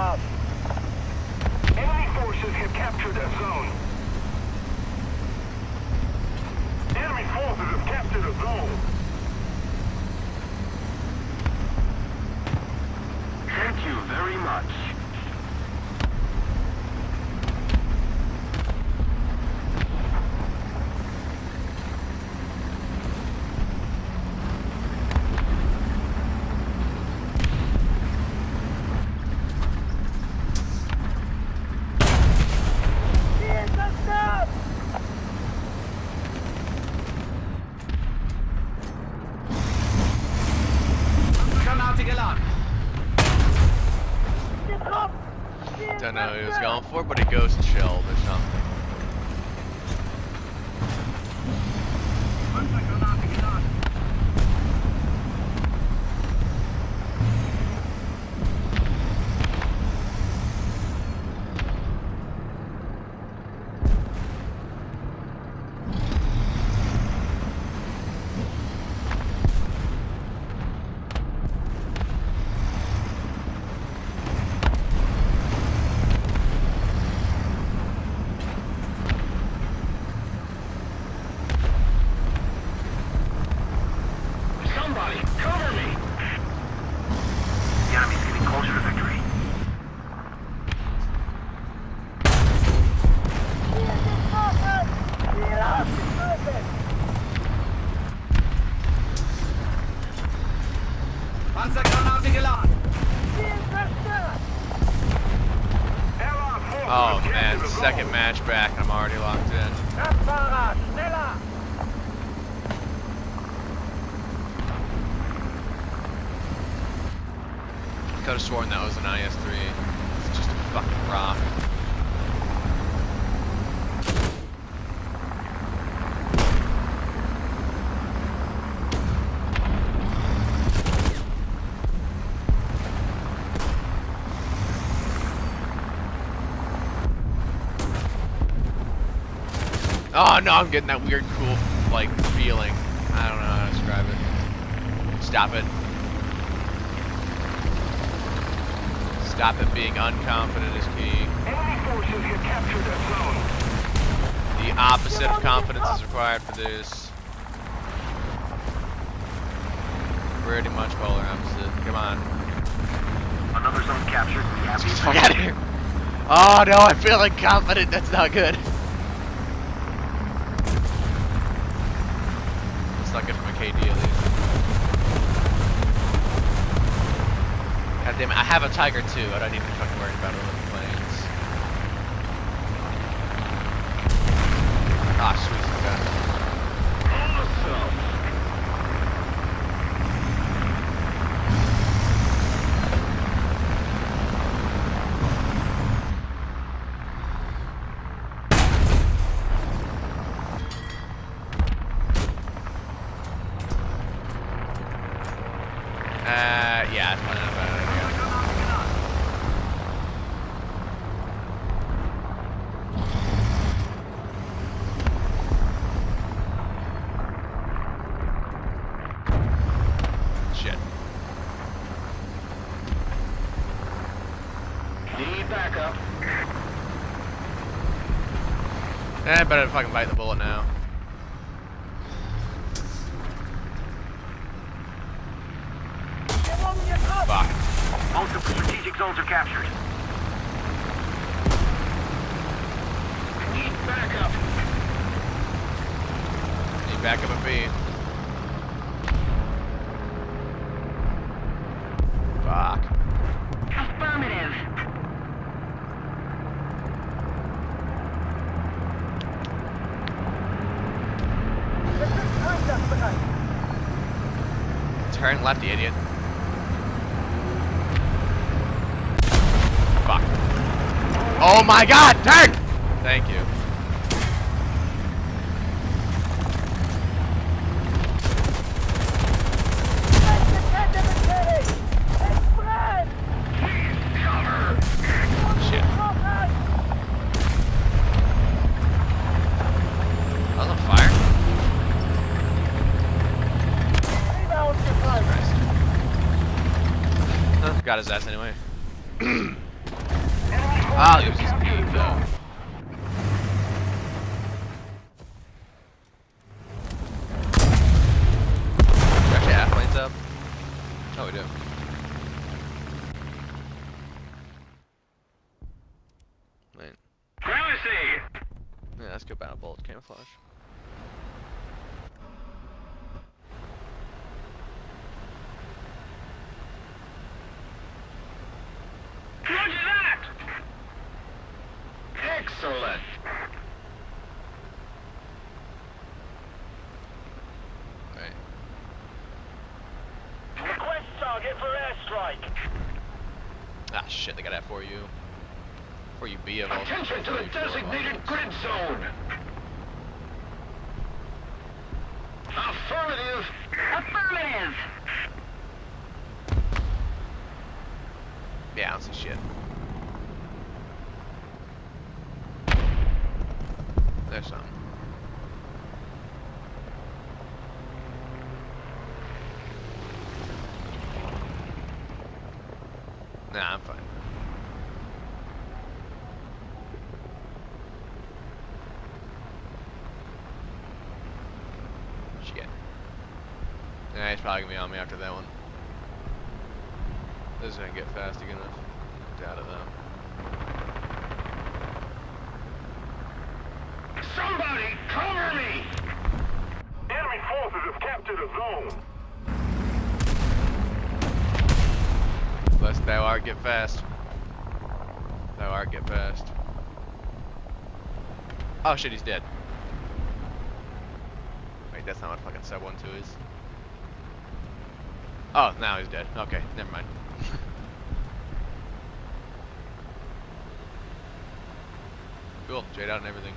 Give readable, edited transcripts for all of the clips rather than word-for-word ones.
job. Enemy forces have captured a zone. Enemy forces have captured a zone. Thank you very much. Don't know who he was going for, but he goes shelled or something. Oh man, second match back, I'm already locked in. Could have sworn that was an IS-3. It's just a fucking rock. Oh no, I'm getting that weird, cool, like, feeling. I don't know how to describe it. Stop it. Stop it. Being unconfident is key. Enemy forces have captured a zone. The opposite of confidence is required for this. Pretty much polar opposite. Come on. Another zone captured. Get the fuck out of here. Oh no, I'm feeling confident. That's not good. Not good for my KD at least. God damn it, I have a Tiger too. I don't need to be fucking worried about it with the planes. Ah, sweet, okay. Awesome. Yeah, it's probably not a bad idea. Shit. Need backup. I better fucking bite the bullet now. Fuck. Most of the strategic zones are captured. Need backup. Need backup at B. Fuck. Affirmative. Turn left, you idiot. Fuck. Oh my god, turn! Thank you. Shit. I was on fire? Christ. Huh, got his ass anyway. Ah, it was just being though. Do we actually have planes up? Oh, we do. Wait. Privacy! Yeah, let's go battle bolt camouflage. Roger that! Excellent! Right. Request target for airstrike. Ah, shit, they got that for you. For you B of all. Attention to the designated grid zone! Affirmative! Affirmative. Yeah, I don't see shit. There's some. Nah, I'm fine. Shit. Nah, he's probably gonna be on me after that one. This is gonna get fast enough. Doubt it though. Somebody cover me! Enemy forces have captured a zone. Let's thou art get fast. Thou art get fast. Oh shit, he's dead. Wait, that's not what fucking sub 1-2 is. Oh, now he's dead. Okay, never mind. Cool, Jade out and everything.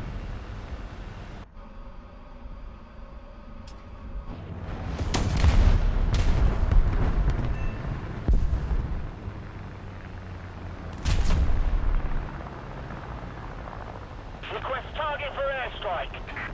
Request target for airstrike.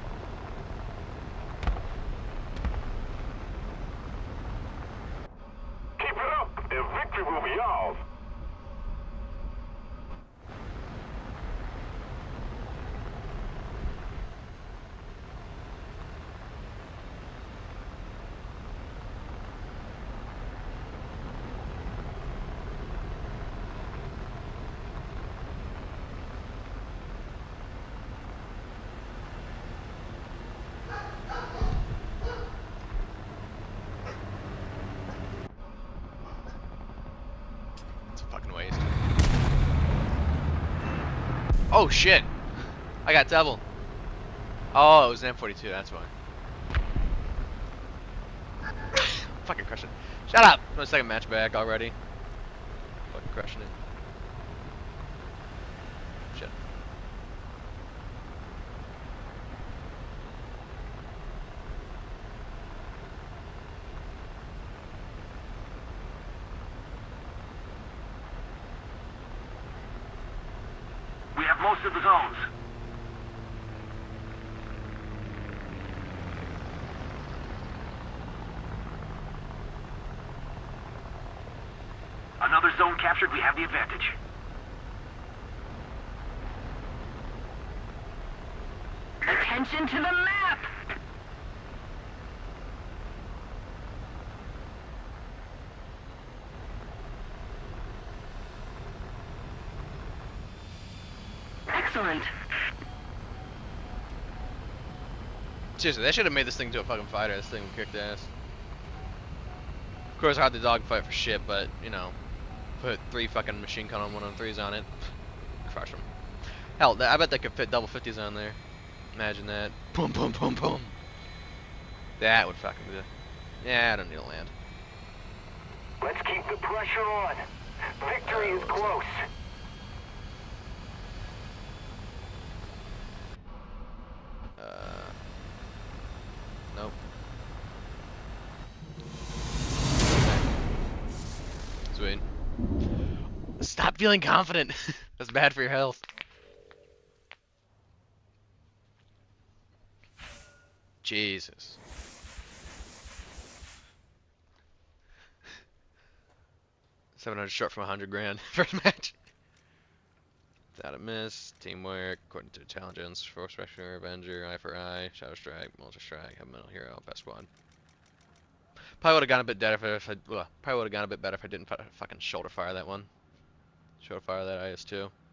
Keep it up, and victory will be ours. It's a fucking waste. Oh shit! I got double. Oh, it was an M42, that's why. Fucking crushing. Shut up! My second match back already. Fucking crushing it. Shit. We have most of the zones. Another zone captured, we have the advantage. Attention to the map. Excellent. Seriously, they should have made this thing to a fucking fighter. This thing kicked ass. Of course, I had the dogfight for shit, but, you know, put 3 fucking machine gun on 103s on it. Crush them. Hell, I bet they could fit double 50s on there. Imagine that. Boom, boom, boom, boom. That would fucking do. Yeah, I don't need to land. Let's keep the pressure on. Victory is close. Nope. Sweet. Stop feeling confident. That's bad for your health. Jesus. $700 short from $100 grand first match. Without a miss, teamwork, according to intelligence, Force Rescue, Avenger, Eye for Eye, Shadow Strike, Multi Strike, Heavy Metal Hero, Best One. Probably would have gone a bit better if I didn't fucking shoulder fire that one. Shoulder fire that IS-2.